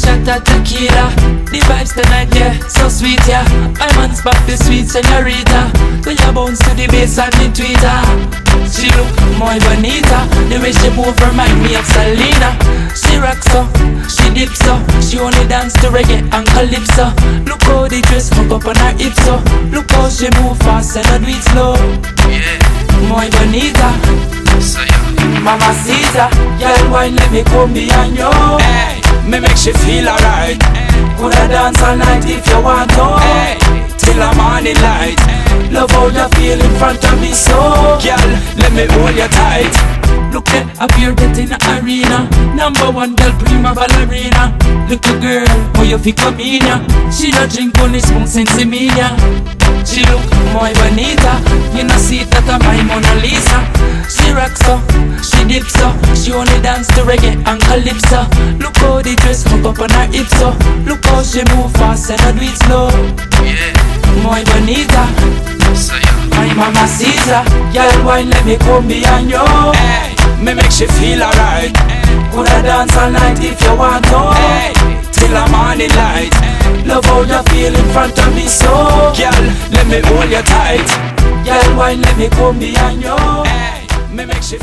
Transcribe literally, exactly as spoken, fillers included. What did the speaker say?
shot of tequila. The vibes tonight, yeah, so sweet, yeah. I'm on spot, the sweet señorita. When you bounce to the bass and the tweeter, she look muy bonita. The way she move remind me of Selena. She rocks so, she dips so. She only dance to reggae and calypso. Look how the dress hook up on her hips so. Look how she move fast and not do it slow. Yeah, Muy bonita, so yeah. mamacita. Girl, wine, let me come behind you. Hey, me make she feel alright. Coulda dance all night if you want to. Hey, till the morning light. Love how you feel in front of me so. Girl, let me hold you tight. Look there, appear that in the arena. Number one girl, prima ballerina. Little girl, how you feel come in ya. She don't drink only spoon sensimilla. She look muy bonita. You know see that I'm my Mona Lisa. She rocks so, she dips so. She only dance to reggae and calypso. Look how the dress hook up on her hips so. Look how she move fast and not do it slow. Yeah, Muy bonita, so yeah. my mamacita. Girl, wine, let me come behind you. Hey, me make she feel alright. Coulda dance all night if you want to. Hey, till the morning light. Love how you feel in front of me so. Girl, let me hold you tight. Girl, wine, let me come behind you. Hey, me make she